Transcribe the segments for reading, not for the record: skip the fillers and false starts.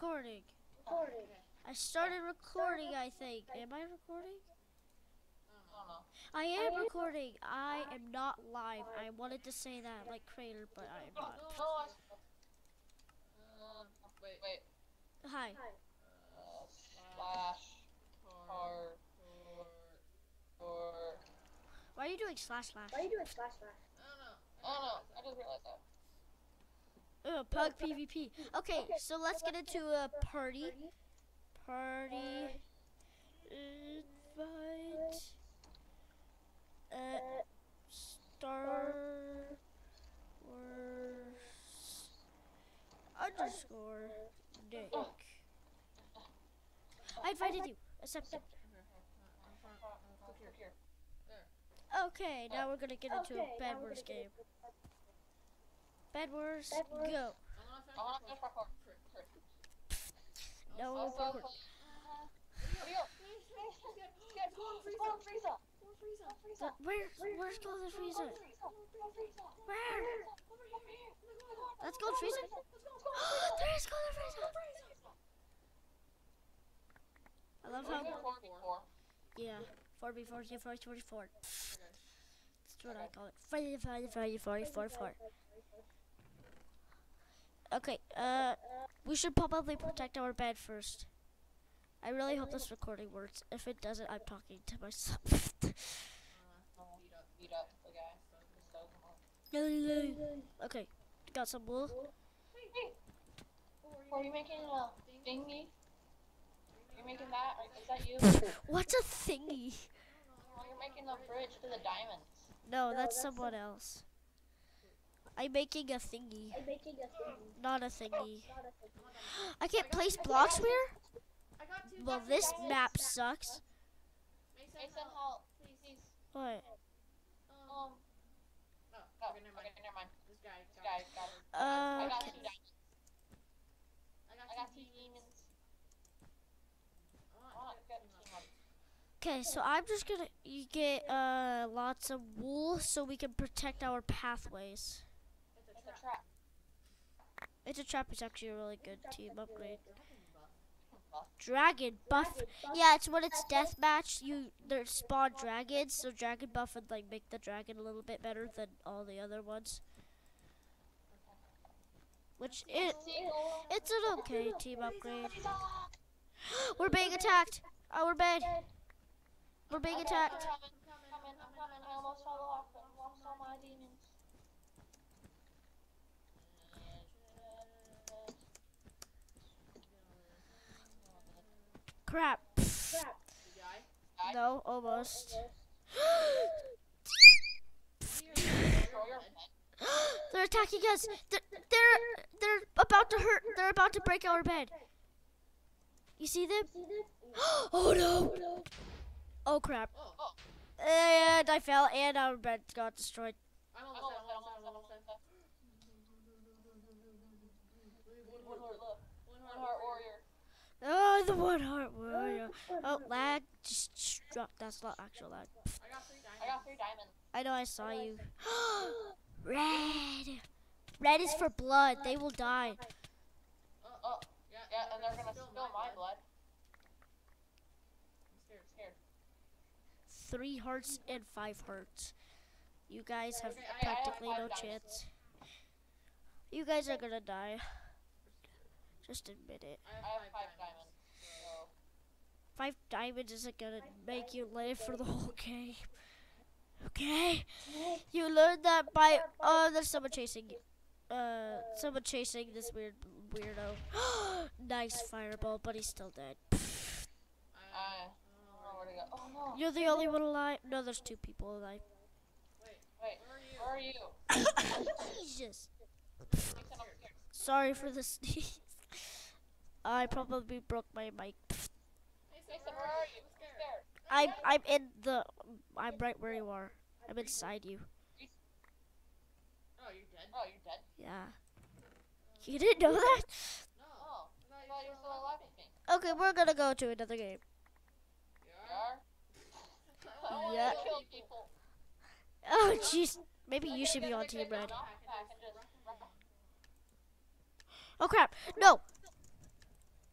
recording. I started recording, I think. Am I recording? I am recording. I am not live. I wanted to say that like Crater, but I am not. Wait. Hi. Slash hard or Why are you doing slash slash? I don't know. I just realized that. Pug PvP. Okay, so let's get into a party. Invite. Star Wars underscore Nick. I invited you. Accept it. Okay, now we're gonna get into a Bed Wars game. Bed Wars, go. No, where's Golden Frieza? Where? That's Golden Frieza? There's Golden Frieza! I love how... Yeah, 4v4, 44. That's what I call it. 4. Okay, we should probably protect our bed first. I really hope this recording works. If it doesn't, I'm talking to myself. Beat up the guy. Okay, got some wool. Hey, are you making a thingy? Are you making that? Or is that you? What's a thingy? Oh, you're making a bridge to the diamonds. No, that's someone else. I'm making a thingy. Not a thingy. I can't place blocks where? Well, this map sucks. Mason, help, please. What? Okay, never mind. This guy got it. I got 2 diamonds. I got 2 demons. Okay, so I'm just gonna get lots of wool so we can protect our pathways. It's a trap. It's a trap is actually a really good team upgrade. Dragon buff. Yeah, it's when it's deathmatch. There spawn dragons, so dragon buff would like make the dragon a little bit better than all the other ones. Which it's an okay team upgrade. We're being attacked. Our bed. We're being attacked. I'm coming. I almost fell off and lost all my demons. Crap. No, almost. They're attacking us. They're about to hurt. They're about to break our bed. You see them? Oh no! Oh crap! And I fell, and our bed got destroyed. Oh, the 1 heart warrior. Oh, lag. Just drop. That's not actual lag. I got 3 diamonds. I know, I saw you. Red. Red is for blood. They will die. Oh, yeah, and they're gonna spill my blood. I'm scared. 3 hearts and 5 hearts. You guys have practically no chance. You guys are gonna die. Just admit it. I have 5 diamonds. So. 5 diamonds isn't gonna make you live for the whole game. Okay? You learned that by there's someone chasing you. Someone chasing this weirdo. Nice fireball, but he's still dead. I don't know where to go. Oh no. You're the only one alive. No, there's 2 people alive. Wait, where are you? Jesus. Sorry for the sneeze. I probably broke my mic. Mason, where are you? I'm scared. I'm right where you are. I'm inside you. Oh, you're dead? Yeah. You didn't know that? No. I thought you were still alive with me. Okay, we're gonna go to another game. Yeah. Oh, jeez. Maybe you should be on Team Red. Oh, crap. No.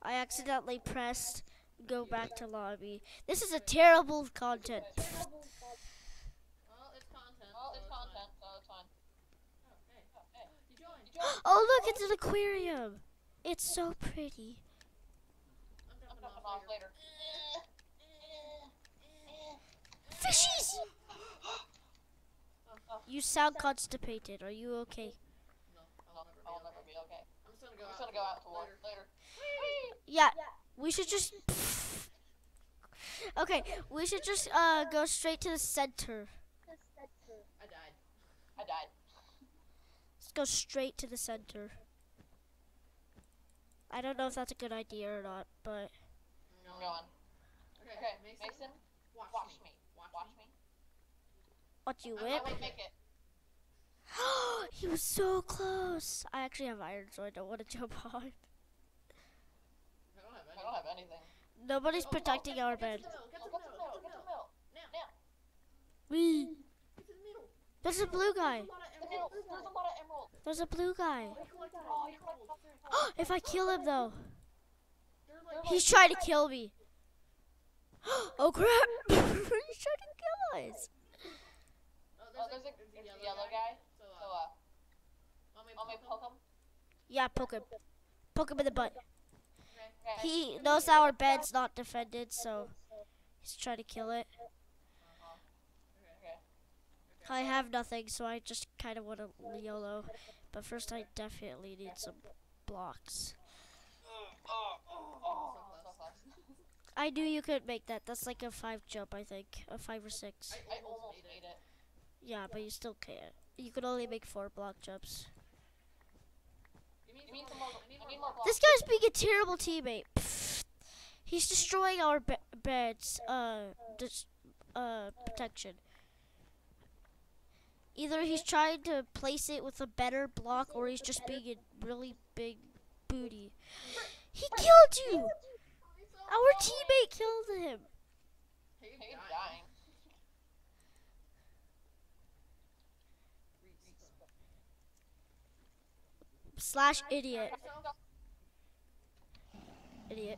I accidentally pressed go back to lobby. This is a terrible content. Well, it's content. Well, it's content, so it's fine. Oh, hey. Oh, hey. You joined. Oh, look, it's an aquarium. It's so pretty. I'm jumping off later. Fishies! You sound constipated. Are you okay? No, I'll never be okay. I'm just gonna go out to work later. Yeah, we should just... Okay, we should just go straight to the center. I died. Let's go straight to the center. I don't know if that's a good idea or not, but... Go on. Okay, Mason, watch me. What, you I whip? might make it. He was so close. I actually have iron, so I don't want to jump on. I don't have anything. Nobody's protecting our bed. Get to the middle. Now. Wee. There's a blue guy. There's a lot of emeralds. There's a blue guy. Oh, you collected If I kill him, though. He's trying to kill me. Oh, crap. He's trying to kill us. Oh, there's a yellow guy. So, want me to poke him? Yeah, poke him. Poke him in the butt. Okay. He knows our bed's not defended, so he's trying to kill it. Okay. I have nothing, so I just kind of want to YOLO. But first, I definitely need some blocks. Oh, so close. I knew you could make that. That's like a 5 jump, I think. A 5 or 6. I almost made it. Yeah, but you still can't. You could only make 4 block jumps. You need some more. I need more blocks. This guy's being a terrible teammate. Pfft. He's destroying our bed's protection. Either he's trying to place it with a better block, or he's just being a really big booty. He killed you! Our teammate killed him. He's dying. Slash idiot. Idiot.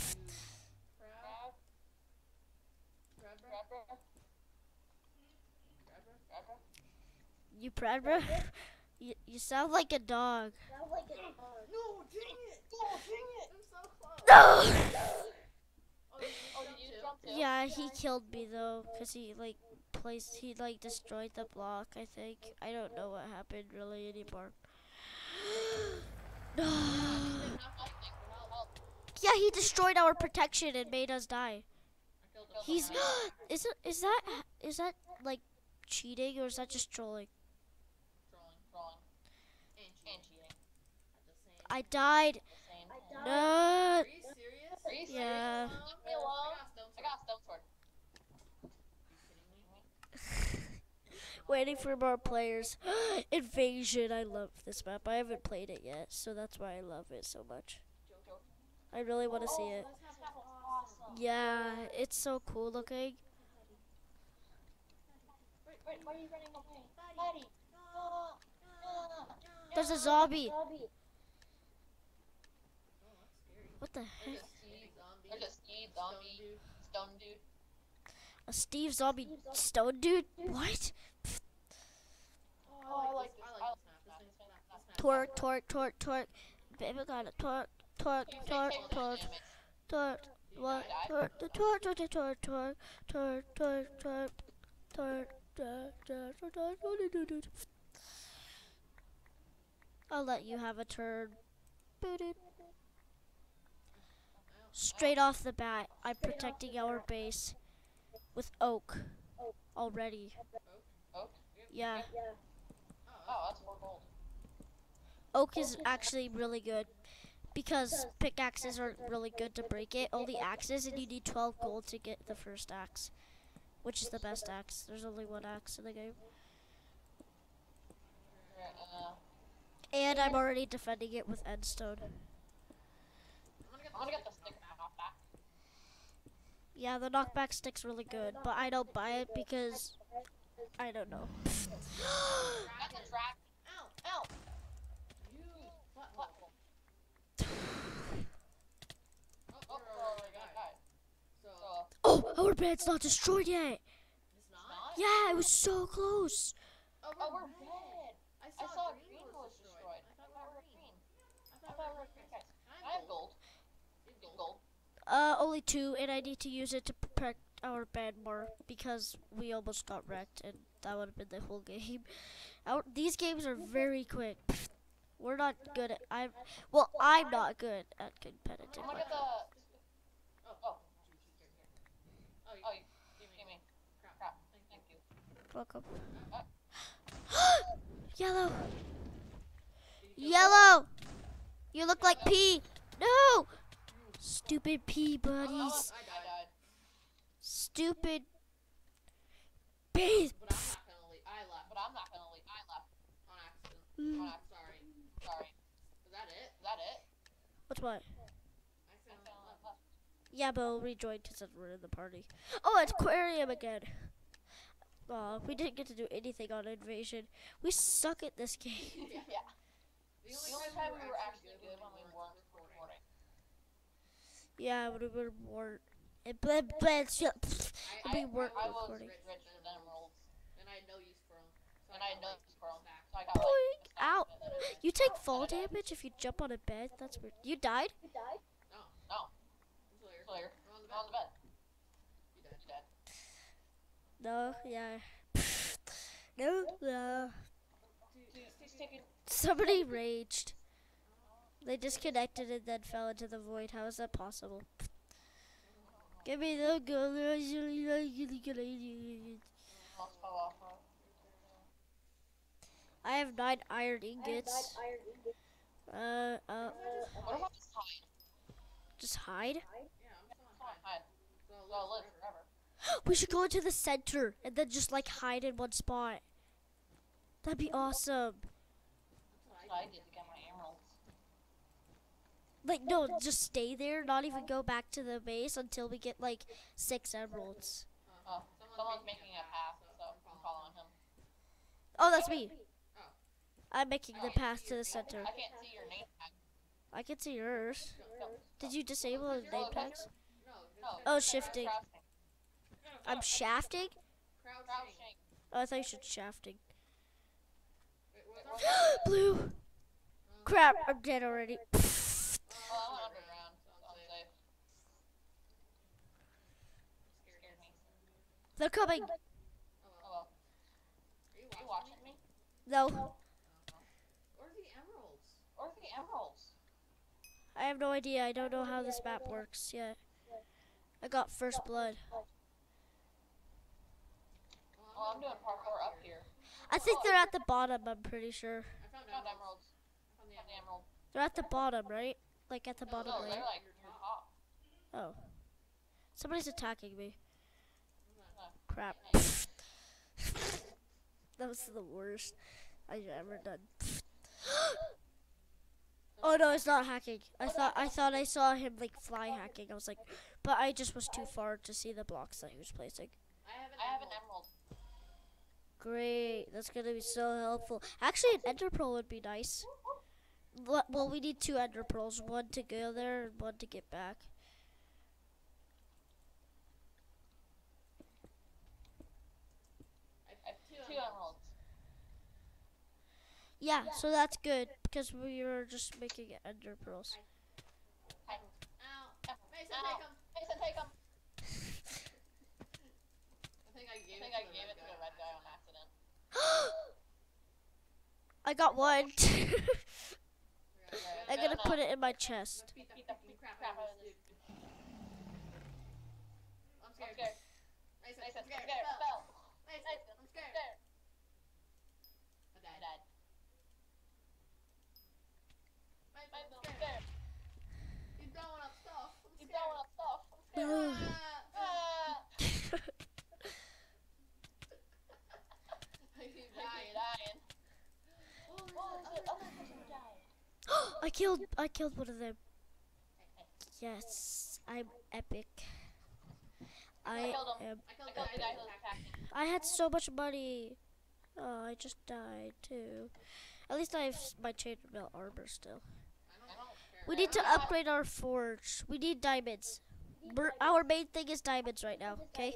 You proud, bro? You sound like a dog. No, dang it! I'm so close. No! Oh, did you jump too? Yeah, he killed me though, cause he destroyed the block. I think I don't know what happened really anymore. No. Yeah, he destroyed our protection and made us die. He's is that like cheating or is that just trolling? Trolling. And cheating. I died. No. Are you serious? Yeah. Leave me alone. I got a stone sword. Waiting for more players. Invasion. I love this map. I haven't played it yet, so that's why I love it so much. I really want to see it. Awesome. Yeah, it's so cool looking. Wait, why are you running away? Buddy. No. There's a zombie. What the heck? There's a Steve zombie, stone dude. A Steve zombie stone dude? What? Oh, I like this map. Twerk. Baby got a twerk. What? Twerk. I'll let you have a turn. Straight off the bat, I'm protecting our base with oak already. Oak? Yeah, Oh, that's 4 gold. oak is actually really good because pickaxes aren't really good to break it. Only axes, and you need 12 gold to get the first axe, which is the best axe. There's only 1 axe in the game. And I'm already defending it with endstone. I'm gonna get the stick knockback. Yeah, the knockback stick's really good, but I don't buy it because I don't know. That's a trap. Ow! You butthole. bed's not destroyed yet. It's not? Yeah, it was so close. Oh, we're dead. I saw green was destroyed. I thought we were green. I thought we were green guys. I have gold. You have gold. Only 2, and I need to use it to protect our bed more because we almost got wrecked, and that would have been the whole game. These games are very quick. We're not good at. I'm not good at competitive. Look at the. Oh. Oh, you give me. Crap. Thank you. Welcome. Yellow. Yellow. You look like pea. No. Stupid pea buddies. I died. Stupid pea. But I'm not gonna leave. I left. On accident. Sorry. Is that it? What's what? I accidentally left. Yeah, but we'll rejoin because we're in the party. Oh, it's aquarium again. Oh, we didn't get to do anything on invasion. We suck at this game. Yeah. The only time we were actually good when we weren't recording. Yeah, when we were more. When we weren't I was recording. richer than emeralds. And I had no use for them. So I got Boing. like Ow! You take fall damage if you jump on a bed. That's weird. You died? No. Clear. I'm on the bed. You dead. No. Yeah. No. Taking. Somebody raged. They disconnected and then fell into the void. How is that possible? Give me the gun. I have 9 iron ingots. What about just hide? Just hide? Yeah, I'm hide. Well, live forever. We should go into the center and then just like hide in one spot. That'd be awesome. That's what I did to get my emeralds. Like, no, just stay there, not even go back to the base until we get like 6 emeralds. Oh, someone's making a path, so I'm following him. Oh, that's me. I'm making the path to the center. I can't see your name tag. I can see yours. No. Did you disable the name tags? No. Oh, shifting. Crouching. I'm shafting? Crouching. Oh, I thought you said shafting. Wait, Blue. Crap, I'm dead already. I went underground, so I'm safe. Scared me. They're coming. Oh well. Are you watching me? No, Where's the emeralds? I have no idea. I don't know how this map works yet. I got first blood. Well, I'm doing parkour up here. I think they're at the bottom, I'm pretty sure. I found emeralds. I found the emerald. They're at the bottom, right? Like at the bottom No, layer. they're like your top. Oh. Somebody's attacking me. Uh, Crap. That was the worst I've ever done. Oh no, it's not hacking. I thought I saw him like fly hacking. I was like, but I just was too far to see the blocks that he was placing. I have an emerald. Great, that's gonna be so helpful. Actually, an ender pearl would be nice. Well, we need 2 ender pearls, 1 to go there and 1 to get back. I have 2 emeralds. Yeah, so that's good because we were just making ender pearls. Ow. Mason, take him. I think I gave it to the red guy on accident. I got 1. I'm No, gonna no. put it in my chest. Beat the crap out of this dude. I'm scared. Mason, I'm scared. Fell. Mason, I'm scared. I died. Mason, I'm scared. He's blowing up stuff. I'm scared. Ah. He's dying. Oh, there's the other person who died. I killed one of them. Yes, I'm epic. I killed him. am. I killed the guy who was attacking. I had so much money. Oh, I just died too. At least I have my chainmail armor still. I don't care. We need to upgrade our forge. We need diamonds. our main thing is diamonds right now, okay?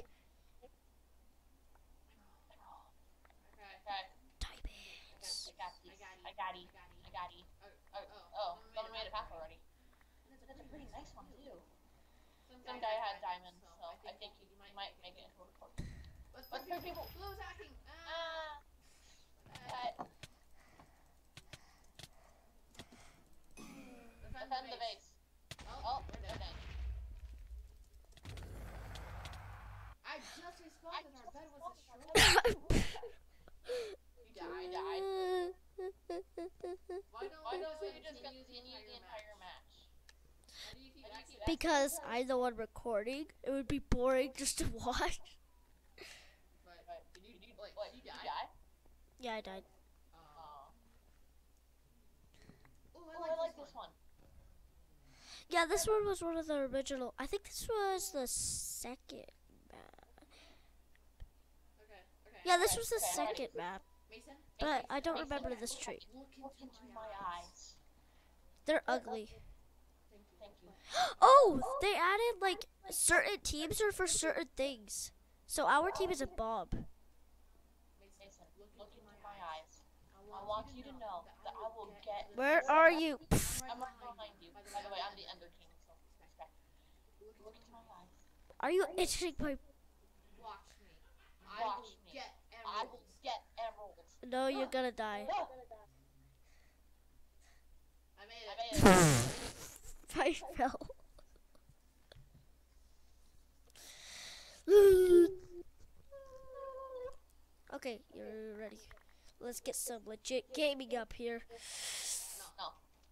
Okay. Diamonds. I got these. I got it. Oh, someone made a path already. That's a pretty nice one too. Some guy had diamonds, so I think you might make it into a report. Let's put people. Blue's hacking. Defend the base. Oh, they're dead. I just respawned and our bed was destroyed. You died. Why Why don't we just continue the entire match? Why do you keep asking? Because I'm the one recording. It would be boring just to watch. Did you die? Yeah, I died. Oh, I like this one. Yeah, this one was one of the original. I think this was the second map. Okay. Yeah, this was the Okay, second map. Mason? But I don't remember this tree. Look into my eyes. They're ugly. Thank you. Oh, they added like certain teams are for certain things. So our team is a bomb. Mason, look into my eyes. I want you to know that I will get. Where are you? I'm right behind you. By the way, I'm the Ender King, so respect. Look into my eyes. Are you itching my? Watch me. Watch me. Get I emeralds. will get emeralds. No, you're gonna die. No. I made it. I fell. Okay, you're ready. Let's get some legit gaming up here. No.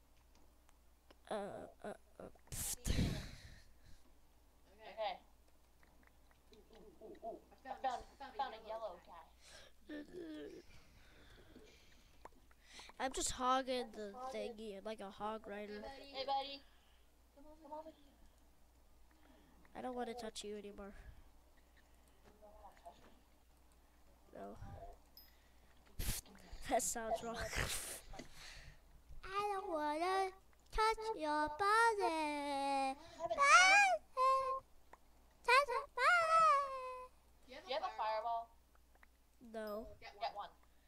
Okay. Okay. Ooh. I found a yellow guy. I'm just hogging the thingy like a hog rider. Hey, buddy. Come over here. I don't want to touch you anymore. No. That sounds wrong. I don't want to touch your body. Touch your body. Do you have a fireball? No. Get one.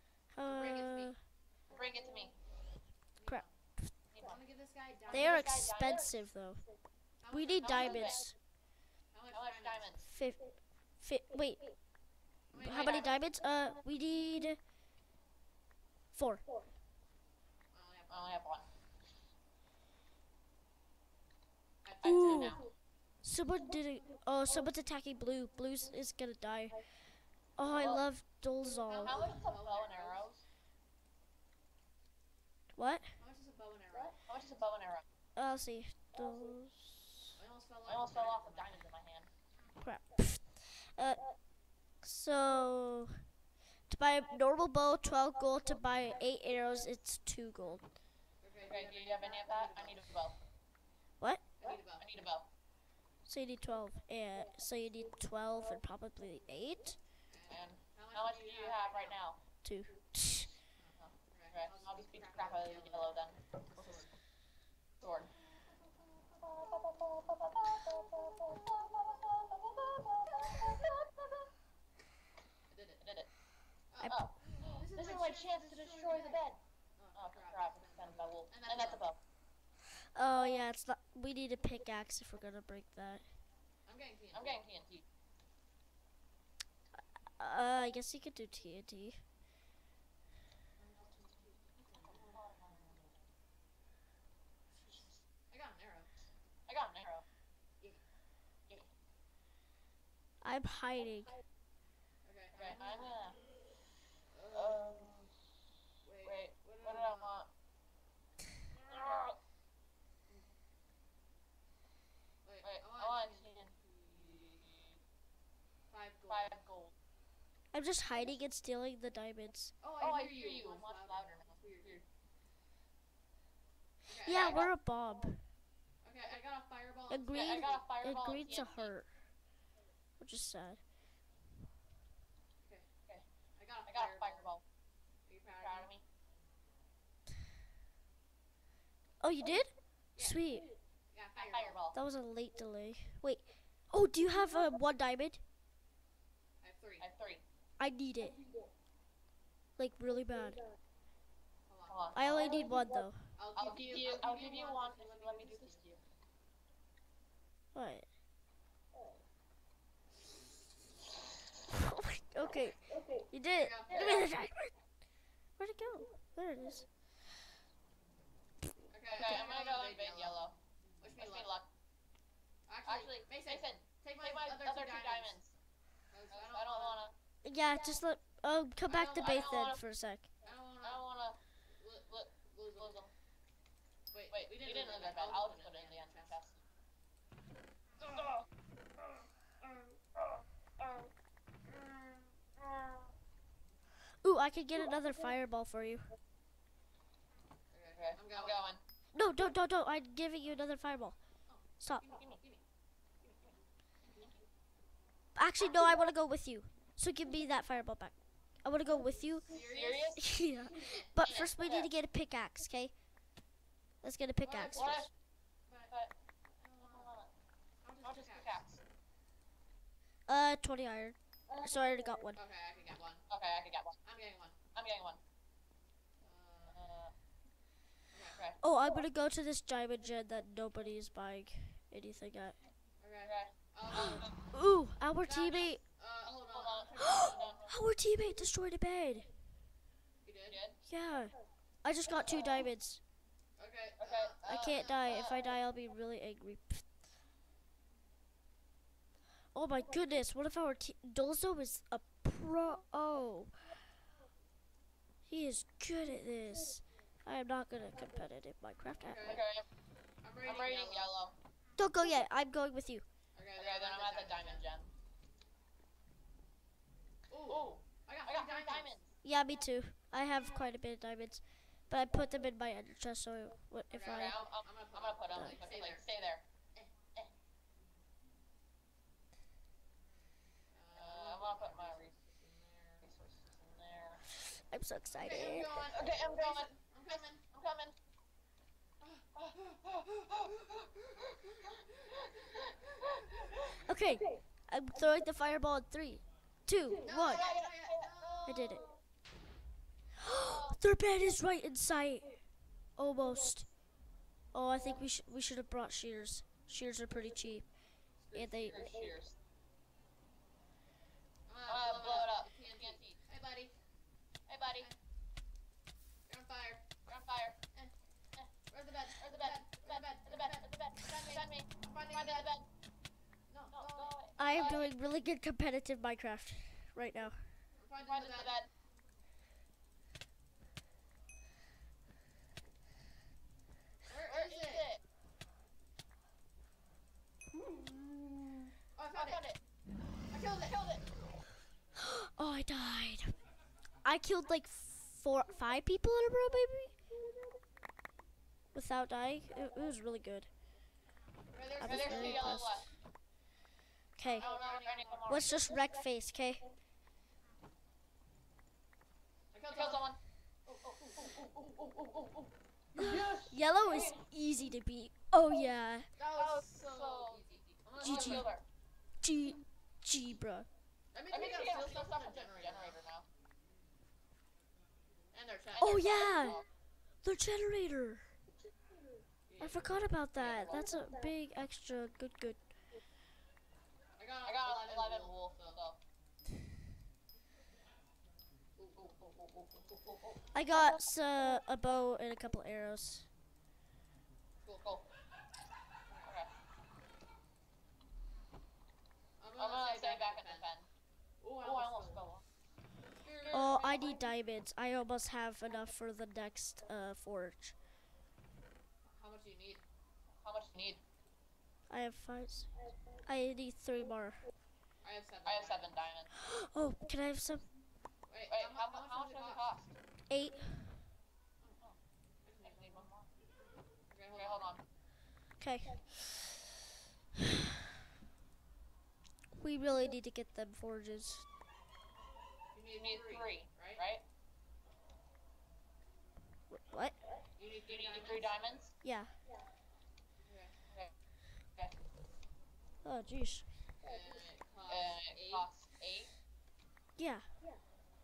Bring it to me. Crap. Need I'm one. gonna give this guy diamonds. They are expensive though. We need diamonds. How much diamonds? Wait. How many diamonds? We need 4. I only have one. I have 2 now. Someone did it. Oh, someone's attacking blue. Blue is gonna die. Oh, I love Dolzal. How much is a bow and arrows? What? How much is a bow and arrow? How much is a bow and arrow? I'll see. I almost fell I almost fell off with diamonds in my hand. Crap. So to buy a normal bow, 12 gold. To buy 8 arrows, it's 2 gold. Okay, do you have any of that? I need a bow. What? I need a bow. So you need 12. And so you need 12 and probably 8. And how much do you have right now? 2. Okay, I'll just beat the crap out of the yellow then. With his sword. I did it. Oh, this is my chance to destroy the bed. Oh crap! It's done by wolf. And that's a bow. Oh yeah, it's not. We need a pickaxe if we're gonna break that. I'm getting TNT. I'm getting TNT. I guess you could do TNT. I got an arrow. I'm hiding. Okay, I'm gonna. Wait. What did I want? Wait, I want TNT. 5 gold. I'm just hiding and stealing the diamonds. Oh, I hear you. Much louder now. Weird. Yeah, we're a bomb. Okay, I got a fireball. And green, I got a and fireball. green's a heart, which is sad. I got a fireball. Are you Proud of me? Oh, you did? Yeah. Sweet. Yeah, fireball. That was a late delay. Wait. Oh, do you have one diamond? I have three. I have three. I need it. Like really bad. Come on. I only need one though. I'll give you one if you let me do this to you. What? Okay. You did it. Give me the diamond. Where'd it go? There it is. Okay, I'm gonna go in big yellow. Wish Wish me me luck. luck. Actually, Mason, take take my my other two diamonds. I don't wanna. Yeah, just let. Oh, come back to I base don't then wanna- for a sec. I don't I don't wanna wanna lose them. wait. Wait, we didn't lose that bad. I'll just put it in the end chest. Ooh, I could get another fireball for you. Okay, I'm going. No, don't. I'm giving you another fireball. Stop. Give me. Actually, no, I want to go with you. So give me that fireball back. I want to go with you. Serious? Yeah. But first we need to get a pickaxe, okay? Let's get a pickaxe What? first. But I'll just pickaxe. 20 iron. So I already got one. Okay, I can get one. Okay, I can get one. I'm getting one. I'm getting one. Okay. Oh, I'm gonna go to this diamond gen that nobody is buying anything at. Okay. Ooh, our teammate. Hold Hold on. on. Our teammate destroyed a bed. You did? Yeah. I just got 2 diamonds. Okay. I can't die. If I die, I'll be really angry. Oh my goodness, what if our Dolzo is a pro? Oh. He is good at this. I am not good at competitive Minecraft. Okay. I'm rating yellow. Don't go yet. I'm going with you. Okay, Okay, then I'm at the diamond gen. Ooh, I I got 3 got diamonds. Yeah, me too. I have quite a bit of diamonds. But I put them in my ender chest, so if Okay, I... I'm gonna put them. Stay there. I'm gonna put my resources in there. I'm so excited. Okay, I'm going. I'm coming. Okay, I'm throwing the fireball in 3, 2, 1. I did it. Their bed is right in sight. Almost. Oh, I think we should have brought shears. Shears are pretty cheap, and they. Cheers. Blow it up. TNT. Hey, buddy. Hey, buddy. You're on fire. You're on fire. Where's the bed? Where's the bed? Defend me. Find the bed. No, No, go away. I am doing really good competitive Minecraft right now. I'm Find finding the the bed. bed. Where is it? Oh, I I found found it. it. I killed it. Oh, I died. I killed like 5 people in a row, maybe, without dying. It was really good. I was There's very 2 yellows impressed. left. Okay, I don't know if any more. let's just wreck face, okay? I killed Kill someone. someone. Yellow is easy to beat. Oh yeah, That was so easy. GG. G, bruh. That means I we mean, gotta we steal got stuff stuff from from the the generator. generator now. And their chest. Oh yeah, the generator. I forgot about that. That's a big extra. Good. I I got 11 wool, so. I got a bow and a couple arrows. Cool. Okay. I'm gonna stay back and defend. Oh, Oh, I almost fell off. Oh, I need diamonds. I almost have enough for the next forge. How much do you need? How much do you need? I have 5. I need 3 more. I have 7. 7 diamonds. Oh, can I have some? Wait, Wait, how much does it cost? 8. I need 1 more. Okay, Okay, hold on. Okay. We really need to get them forges. You need 3, right? What? You need You need 3 diamonds? Yeah. Oh, jeez. It costs 8. Yeah. Okay.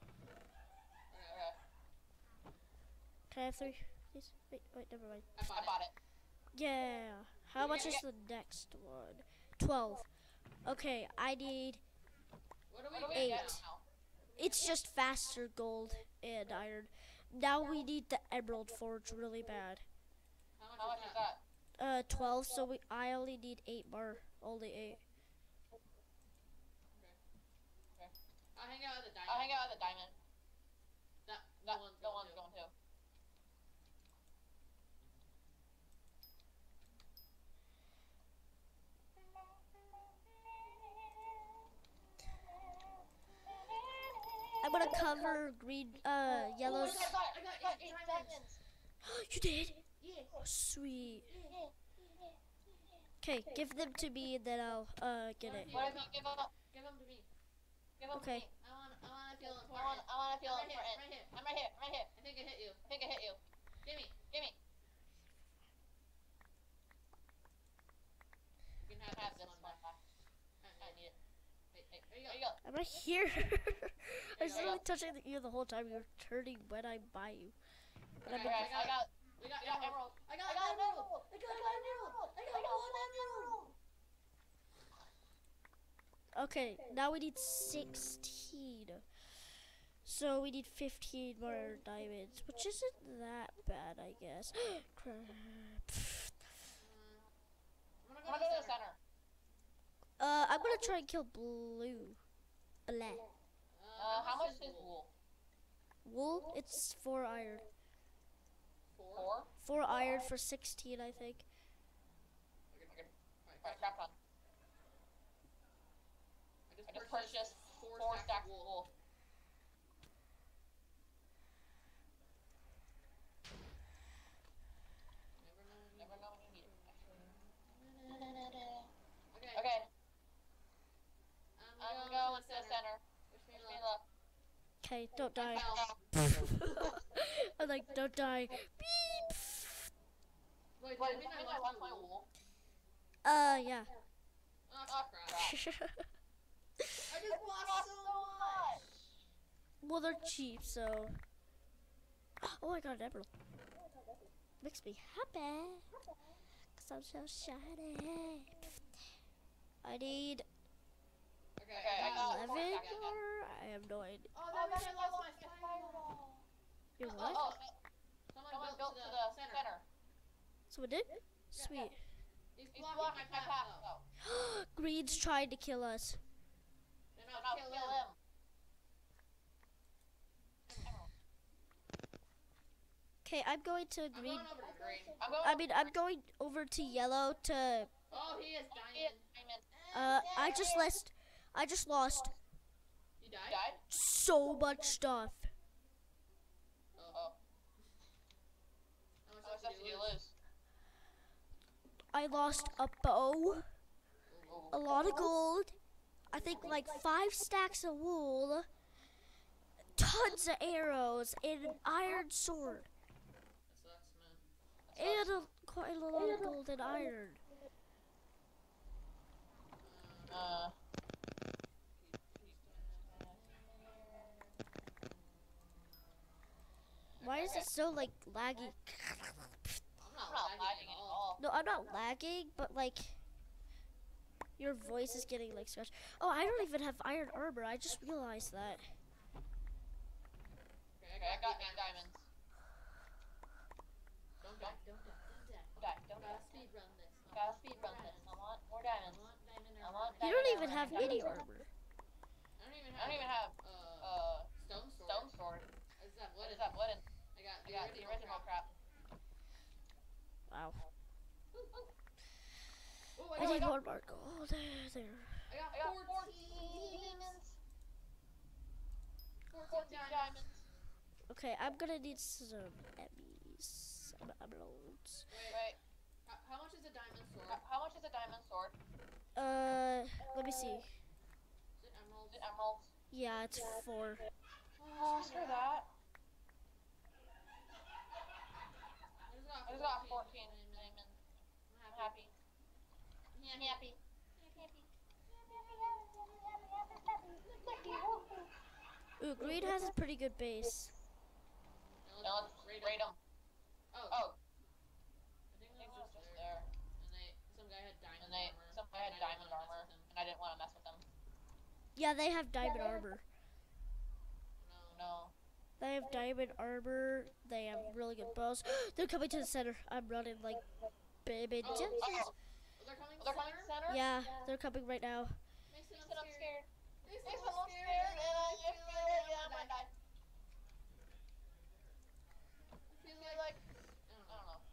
Can I have 3, please? Wait, never mind. I bought it. Yeah. How much is the next one? 12. Okay, I need. What do we 8. get now? It's just faster gold and iron. Now we need the emerald forge really bad. How much is that? 12. So I only need 8 more. Only 8. I'll hang out at the diamond. No one's going to. I'm gonna cover green, yellows. I got 8 diamonds. You did? Yeah. Oh, sweet. Okay, give them to me and then I'll get it. What if you give up? Give them to me. Give them Okay. to me. I wanna feel important. I wanna feel Right here, important. right here. I'm right here. I think I hit you. I think I hit you. Gimme. Gimme. You can I have have this this one one. back. I need it. Hey, There there you you go. go. I'm right here. I was There you literally go. touching you the whole time. You were turning when I buy you. And I'm Okay, like, We got I got emerald. emerald. I got an emerald. I got an emerald. I got one emerald. okay, now we need 16. So we need 15 more diamonds, which isn't that bad, I guess. Crap. I'm I'm gonna go to the center. I'm gonna try and kill blue. Blah. How much is wool? Wool, it's 4 iron. 4? 4 iron for 16, I think. Alright, crap on. I just purchased 4 stacks of wool. Never know when you need it. Okay, I'm going to the center. Wish Wish me me luck. luck. Okay, don't die. Fell. I'm like, don't die. Beep. Wait, Wait, did did we I not lost watch my the wool? wool? Yeah. Oh, Oh, crap. crap. I just lost so much. Well, they're cheap, so. Oh, I got an emerald. Makes me happy. Cause I'm so shiny. I need Okay, I got 11 4 more. stacks again. I have no idea. Oh, that means I lost my fireball. You Oh, what? Someone built to the center. Someone did? Sweet. He's He's blocking my path, though. Green's trying to kill us. Then Then I'll I'll kill kill him. him. Okay, I'm going to I'm green. going over to green. I'm going over to yellow to. Oh, he is diamond. I just lost You died? Died? so much stuff. Oh. Oh. How much How much stuff stuff did did you you lose? lose? I lost a bow, a lot of gold. I think like 5 stacks of wool, tons of arrows, and an iron sword, That sucks, man. and quite a lot of gold and iron. Why is it so like laggy? I'm I'm not lagging at all. No, I'm not lagging, but like your voice is getting like scratched. Oh, I don't even have iron armor. I just realized that. Okay, I got 8 diamonds. Don't die, don't die, don't die. Don't Gotta die. speed run this. Gotta speed run this. I want more diamonds. diamond I armor. want You don't diamond even armor. have any armor. I don't even I don't even have stone sword. stone sword. Is that What wooden? is that wooden? I got I got the original crap. Wow. Oh, I need one more gold. There. I got I got 14 demons. 14 diamonds. Okay, I'm gonna need some emeralds. Some emeralds. Wait, How much is a diamond sword? how much is a diamond sword? Let me see. Is it emeralds? Is it emeralds? Yeah, it's 4. Oh, screw that. I I just got 14 diamonds. I'm happy. Yeah, I'm happy. Ooh, green has a pretty good base. Now let's raid them. Oh. I think I think that it was was just just there. there. Some guy had diamond And armor. some guy had diamond armor, and I didn't want to mess with them. Yeah, they have diamond armor. No. They have diamond armor. They have really good bows. They're coming to the center. I'm running like baby. Oh, Jim. oh, they're coming. They're coming to center? Yeah, they're coming right now. Mason, Mason, I'm scared. Mason, Mason, I'm I'm scared. scared, and I feel like I might die. I feel I feel like like, I don't know.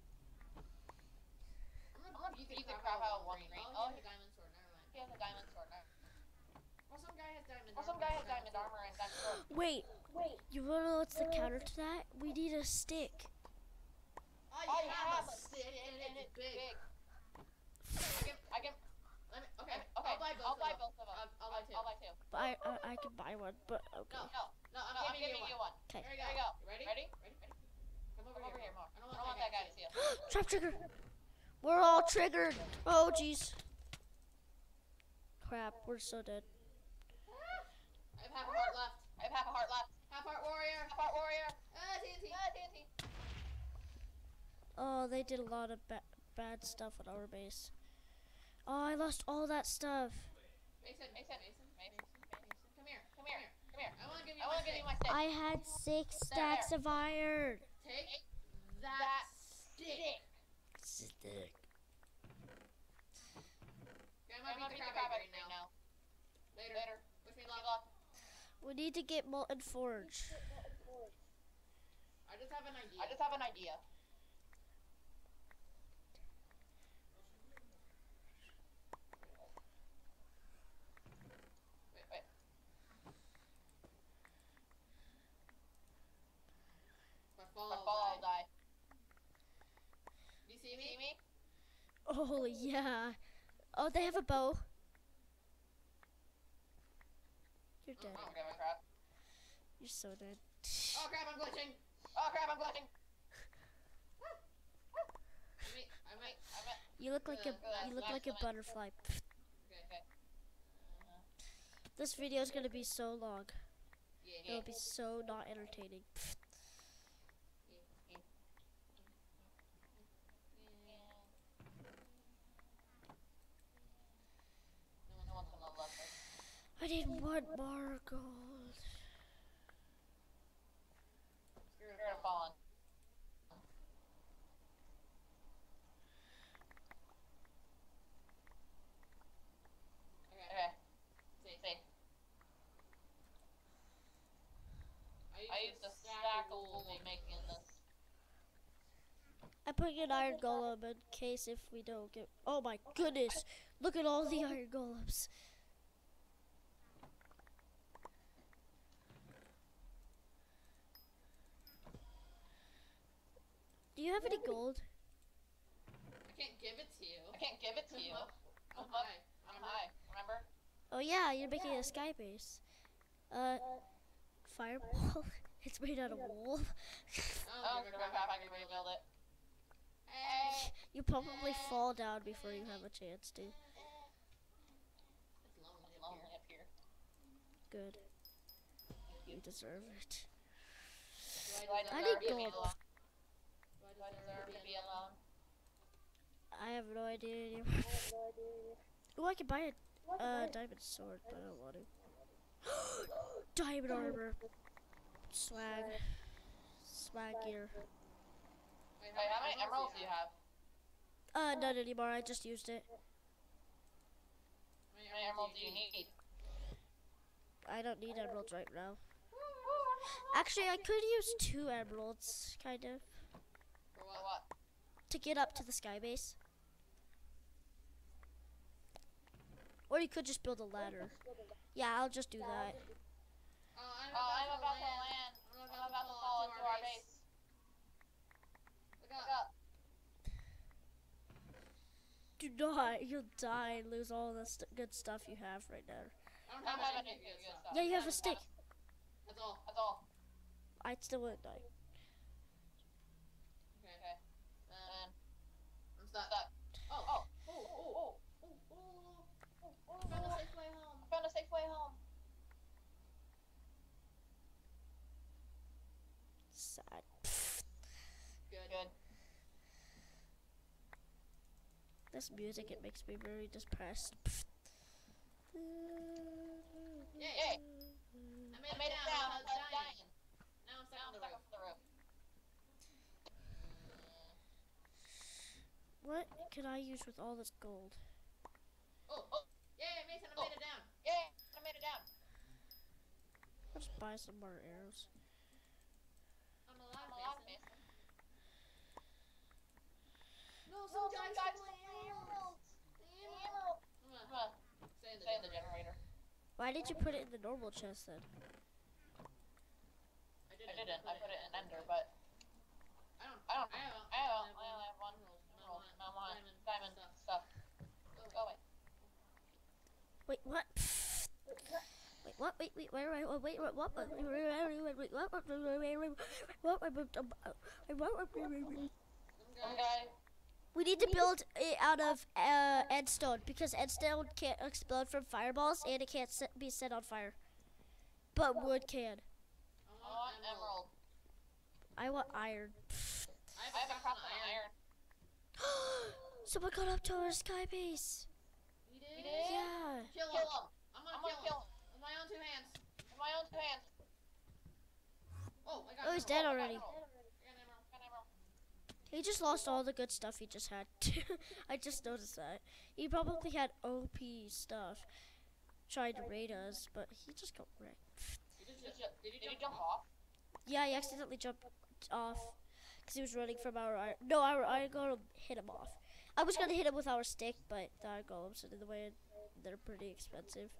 I'm gonna beat the crap crap out of out of Wolverine. Wolverine. Oh, Oh, he has a diamond sword. Never mind. He has a diamond sword now. Well, some guy has diamond Well, armor. some guy has diamond armor and diamond sword. Wait, you wanna know what's the counter to that? We need a stick. I have a stick and it's big. I can. Okay, Okay, I'll buy both of them. I'll buy two. I'll buy two. But I can buy one, but okay. No, I'm giving you one. Okay. There you There you go. go. Ready? Ready? Come over Over here. here, Mark. I I don't want that guy to see us. Trap trigger. We're all triggered. Oh jeez. Crap, we're so dead. I have half a heart left. I have half a heart left. Half heart warrior. Half heart warrior. TNT. TNT. Oh, they did a lot of bad stuff on our base. Oh, I lost all that stuff. Mason. Come here. I want to give you I my want to give stick. you my stick. I had 6 stacks of iron. Take that stick. Stick. Okay, I'm I'm gonna gonna beat beat the the crap crap out out of of you you now. now. Later. Wish me luck. luck. We need to get molten forge. I just have an idea. I just have an idea. Wait. If I fall, If I fall, I'll die. Do you see See me? me? Oh yeah. Oh, they have a bow. You're dead. Oh, okay, my crap. You're so dead. Oh crap, I'm glitching. Oh crap, I'm glitching. I might. You look like a Good. you look like a butterfly. Okay. This video is gonna be so long. Yeah. It'll be so not entertaining. No one's gonna love this. I need 1 more gold. You're gonna fall on. Okay. See. I used a stack of wool making this. I'm putting an iron golem in case if we don't get. Oh my goodness! Look at all the iron golems. Do you have any gold? I can't give it to you. I can't give it to you. I'm Look, high. I'm high. Remember? Oh yeah, you're making a sky base. Fireball. It's made out of wool. Oh crap! I can rebuild it. Hey. You probably fall down before you have a chance to. It's It's lonely lonely up here. Good. You deserve it. Do I I deserve need to be gold. alone? Do I deserve to be alone? I have no idea anymore. Oh, I can buy a diamond sword, but I don't want to. Diamond armor. Swag. Swag gear. Wait, Wait, how many emeralds do you have? None anymore. I just used it. How many emeralds do you need? I don't need emeralds right now. Actually, I could use 2 emeralds, kind of, For what? to get up to the sky base. Or you could just build a ladder. Yeah, I'll just do that. Oh, I'm about to land. I'm about to fall into our base. Look Look up. up. Do not. You'll die and lose all the good stuff you have right now. I don't I don't have have any any good good stuff. stuff. Yeah, you have a stick. That's all. That's all. I still wouldn't die. Okay. And I'm stuck. stuck. Oh. Oh. Found a safe way home. Found a safe way home. This music, it makes me very depressed. Yay! I made it down without dying. Now I'm stuck on the roof. What can I use with all this gold? Oh, yay, Mason, I made it down. Yay! I made it down. Let's buy some more arrows. I'm I'm alive, alive, Mason. Mason. No, No, some guys guys, stole my emeralds. emeralds. I'm I'm gonna gonna stay in stay in the generator. Why did you put it in the normal chest then? I didn't. I put it in Ender, but I don't. I I only have one emerald. And I want diamond stuff. Go away. Wait, what? Wait, what? Wait, what? Some guy. We need to build it out of endstone because endstone can't explode from fireballs and it can't be set on fire. But wood can. I want emerald. I want iron. I have a craft on iron. Someone got up to our sky base. You did? Yeah. Kill Kill him. him. I'm gonna kill him. With my own two hands. With my own two hands. Oh, I got Oh, he's an dead emerald. already. I got an emerald. Got an emerald. He just lost all the good stuff he just had. I just noticed that. He probably had OP stuff. Tried to raid us, but he just got wrecked. Did you jump off? Yeah, he accidentally jumped off because he was running from our iron. No, our iron golem hit him off. I was gonna hit him with our stick, but the iron golems stood in the way and they're pretty expensive.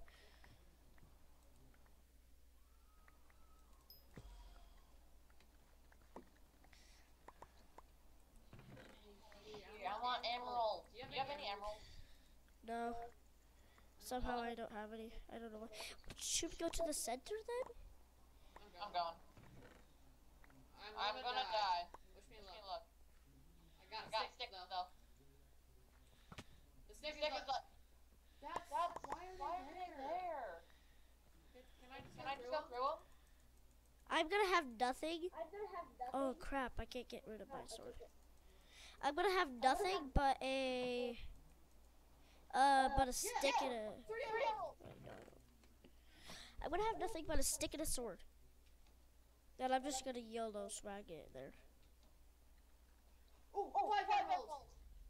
I want emerald. Do you have any emeralds? No. Somehow I don't have any. I don't know why. Should we go to the center then? I'm going. I'm gonna die. Wish me Wish me luck. luck. I got I got a stick stick though. though. The stick Stick is is like. like, That's why are they there? Can I just go through them? I'm gonna have nothing. Oh crap, I can't get rid of my sword. I'm gonna have nothing but a stick and a Three emeralds. I'm gonna have nothing but a stick and a sword. Then I'm just gonna YOLO swag it there. Oh, five emeralds.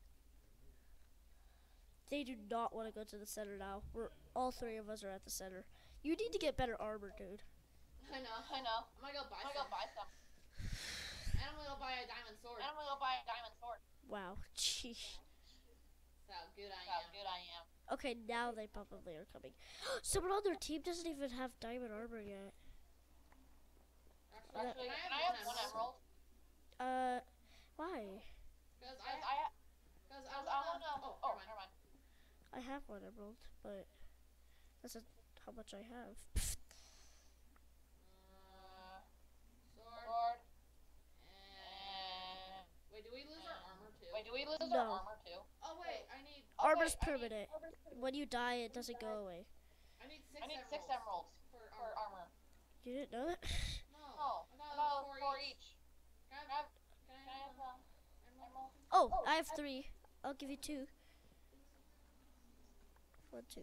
They do not want to go to the center now. All three of us are at the center. You need to get better armor, dude. I know. I know. I'm gonna go buy I'm some. gonna go buy some. And I'm gonna go buy a diamond sword. And I'm gonna go buy a diamond sword. Wow, jeez. That's how good I How am. good I am. Okay, now they probably are coming. Someone on their team doesn't even have diamond armor yet. Actually, can I have one emerald? Why? Because I wanna. Oh, never mind. I have one emerald, but that's how much I have. Sword. and wait, do we lose our armor too? Wait, do we lose No. our armor too? Oh wait, I need Armor's permanent. When you die, it doesn't go away. I need I need 6 emeralds for for armor. armor. You didn't know that? Oh, I got no, 4 4 each. Can Can I I have have emerald? Oh, I have 3. I'll give you 2. 1, 2.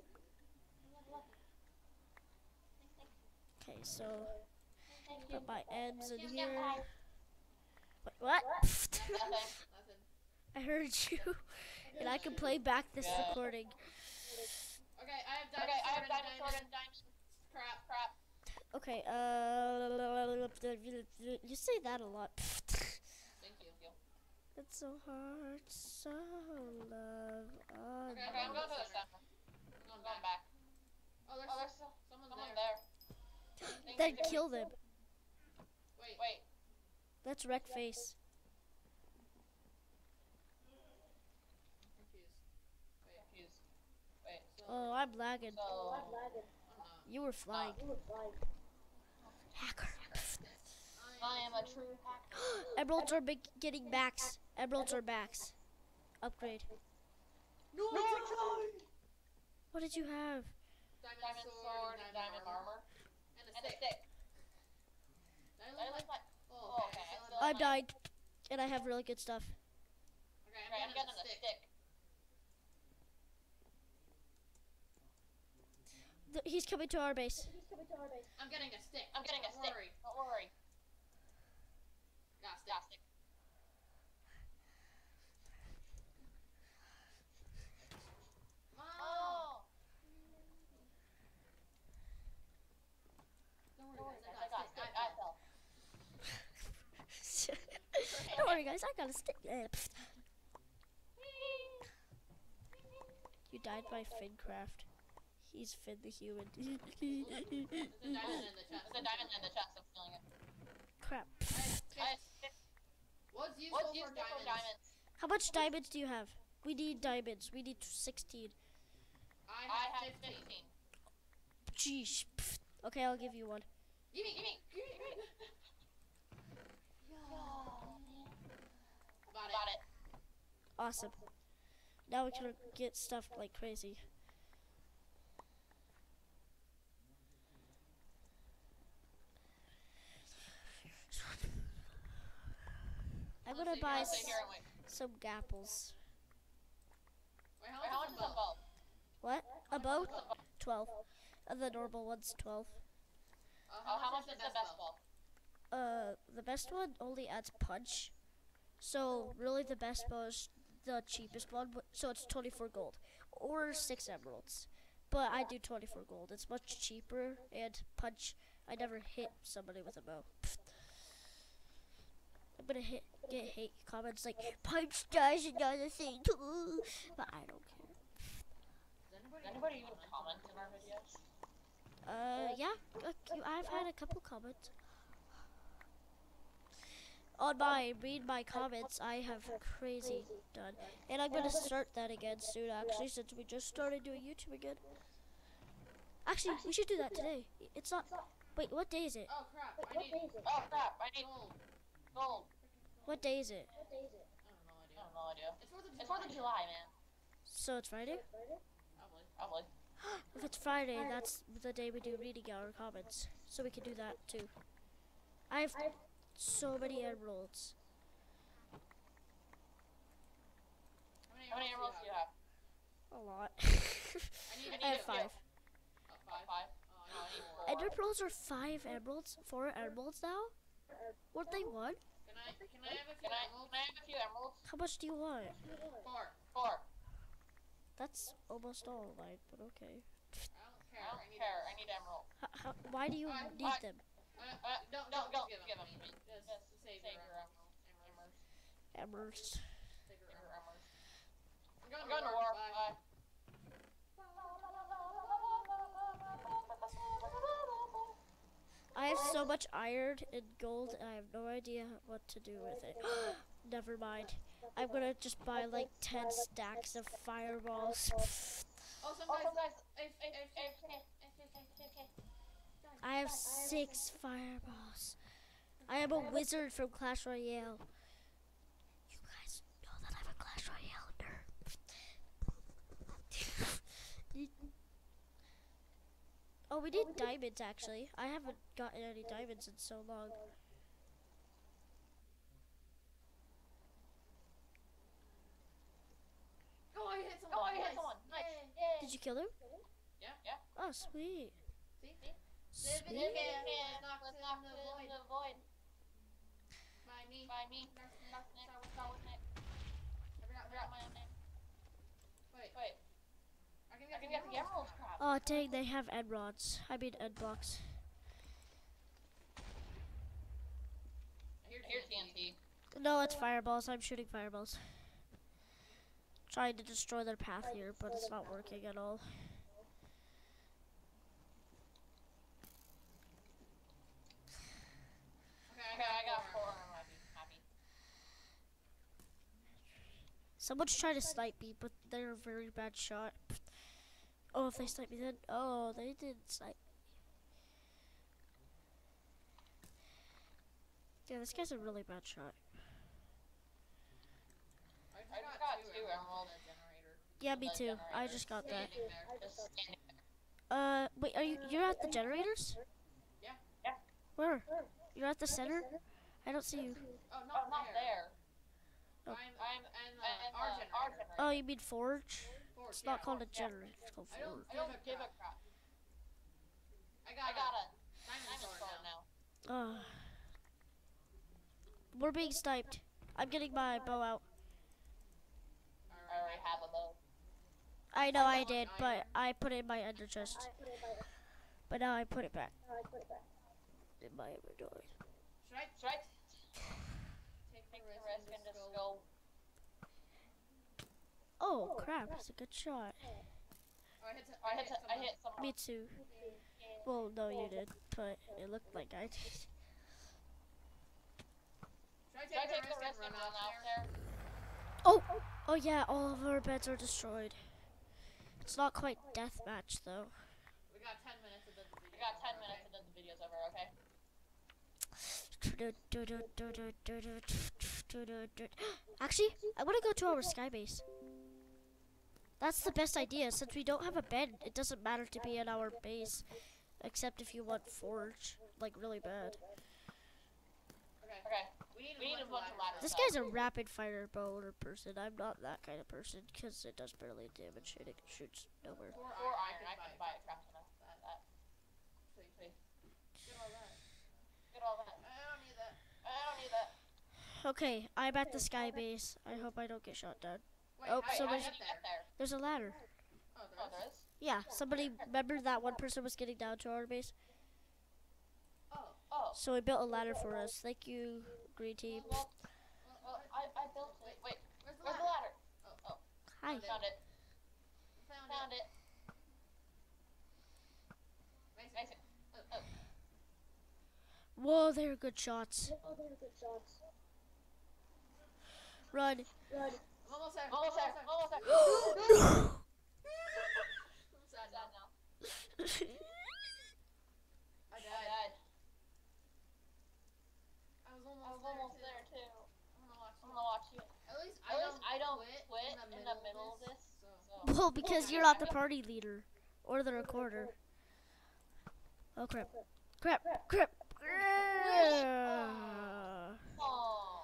Okay, so put my ends in here. Wait, what? Nothing. Nothing. I heard you, and I can play back this Yeah. recording. Okay, I have diamond Okay, I have sword diamond sword and and diamond. crap. Okay, you say that a lot. Thank you. It's so hard, so love. Okay, Okay, I'm going to the center. I'm I'm going going back. back. Oh, there's Oh, there's someone someone there. there. Then kill them. Wait. Let's wreck face. Confused. Wait. So, Oh, I'm lagging. So, I'm not. You were flying. Hacker. I am a true hacker. Emeralds are getting max. Emeralds are max. Upgrade. No, What did you have? Diamond sword and diamond armor. And And a a stick. stick. Did I I lose lose my. Oh, okay. I I still still have I died, and I have really good stuff. Okay, Okay, I'm I'm getting getting a stick. He's coming to our base. I'm getting a stick. I'm getting a Don't stick. worry. Don't worry. Got a Got a stick. stick. Come on. Oh. Don't Don't worry, worry, guys. guys. I got a stick. I fell. Don't worry, guys. I got a stick. You died by Fincraft. He's Finn the human. There's a diamond in the chest. There's a diamond in the chest. I'm stealing it. Crap. What's useful What's for useful for diamonds? diamonds? How much diamonds do you have? We need diamonds. We need 16. I have 15. Jeez. Okay, I'll give you one. Gimme. Got it. Awesome. Now we can get stuff like crazy. I'm gonna buy I'll stay here and wait. some gapples. Wait, Wait, how much is a bow? What? A bow? 12. And the normal one's 12. How much is the best bow? The best one only adds punch. So really the best bow is the cheapest one, so it's 24 gold. Or 6 emeralds. But I do 24 gold. It's much cheaper, and punch, I never hit somebody with a bow. I'm gonna get hate comments like, punch does another thing too. But I don't care. Does anybody even comment in our videos? Yeah, I've had a couple comments. On my read my comments, I have crazy done, and I'm gonna start that again soon. Actually, since we just started doing YouTube again. Actually, we should do that today. It's not. Wait, what day is it? Oh crap! I need Oh crap! I need gold. gold. What day is it? I have no idea. I have no idea. It's 4th of It's 4th of July, man. So it's Friday. Probably. If it's Friday, that's the day we do reading our comments. So we can do that too. I have so many emeralds. How many emeralds do you have? A lot. I I have 5. 5. Oh, No, I need 4. Ender pearls are 5 emeralds. 4 emeralds now? Weren't they 1? Can I have a few emeralds? Can I have a few emeralds? How much do you want? 4. 4. That's almost all of mine, but okay. I I don't don't care. I need emeralds. Why do you need them? Don't Give them them to to me. me. Just Just save save your your emeralds. Embers. Save your Save your emeralds. emeralds. I'm going to war. Bye. I have so much iron and gold, I have no idea what to do with it. Never mind. I'm gonna just buy like 10 stacks of fireballs. Oh, some Also, guys. guys, I have 6 fireballs. I am a wizard from Clash Royale. You guys know that I'm a Clash Royale nerd. Oh, we need diamonds actually. I haven't gotten any diamonds in so long. Oh, I hit someone. Oh, I hit someone. Nice. Yay. Did you kill him? Yeah. Oh, sweet. See? Sweet. Let's knock it in the void. By me. By me. Start with Nick. I Forgot my own name. Wait. I I can get the emeralds crap. Oh dang, they have end rods. I mean end blocks. Here's TNT. No, it's fireballs. I'm shooting fireballs. Trying to destroy their path here, but it's not working at all. Okay, I got 4. I'm happy. Someone's trying to snipe me, but they're a very bad shot. Oh, if they snipe me then. Oh, they didn't snipe. Yeah, this guy's a really bad shot. I just got 2 emeralds. Yeah, me too. I just got that. Just standing there. Wait, you're at the generators? Yeah. Where? You're at the center? I don't see you. Oh, Oh, not there. Oh. I'm And our our generator. Oh, you mean forge? Forge, It's not yeah. called a generator. It's called I don't forge. I don't give a crap. I got a diamond sword now. We're being sniped. I'm getting my bow out. I already have a bow. I know I did, but I put it in my ender chest. But now I put it back in my inventory. Should I take the risk and just go? Oh crap! It's a good shot. I hit someone. Me too. Well, no, you did, but it looked like I did. Should I take the risk and run out there? Oh yeah, all of our beds are destroyed. It's not quite deathmatch though. We got 10 minutes and then the video. We got 10 minutes and then the video's over, okay? Actually, I want to go to our sky base. That's the best idea. Since we don't have a bed, it doesn't matter to be in our base, except if you want forge, like really bad. Okay. We need a bunch of ladders. This guy's a rapid fire bower person. I'm not that kind of person because it does barely damage and it shoots nowhere. Or iron. I can buy a crap ton of that. Please. Get all that. I don't need that. I don't need that. Okay, I'm at the sky base. I hope I don't get shot down. Wait, Oh, how somebody's- did you get there? There's a ladder. Oh, Oh, there is? Yeah, somebody, remember that one person was getting down to our base? Oh. So we built a ladder for us. Thank you, green team. Well, I built it. Wait, Where's the where's the ladder? ladder? Oh. Hi. Found it. Found it. Mason. Oh. Whoa, they were good shots. Run. I'm almost there. Almost there. No! I'm sad now. I I died. died. I was I was almost almost there there too. I'm gonna watch I'm gonna watch you. At least At least I don't quit in the middle of this. So. Well, because you're not the party leader or the recorder. Oh crap. Crap. Aw.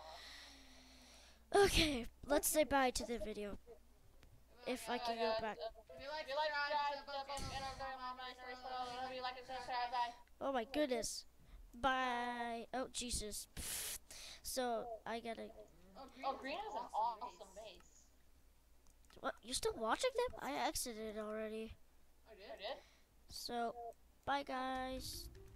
Okay, let's say bye to the video. If I can go back. If you like, If you like subscribe, subscribe, if you like to subscribe, bye. Oh my goodness. Bye. Oh Jesus. So I gotta. Oh, Green has an awesome base. What? You still watching them? I exited already. I I did. did? So bye guys.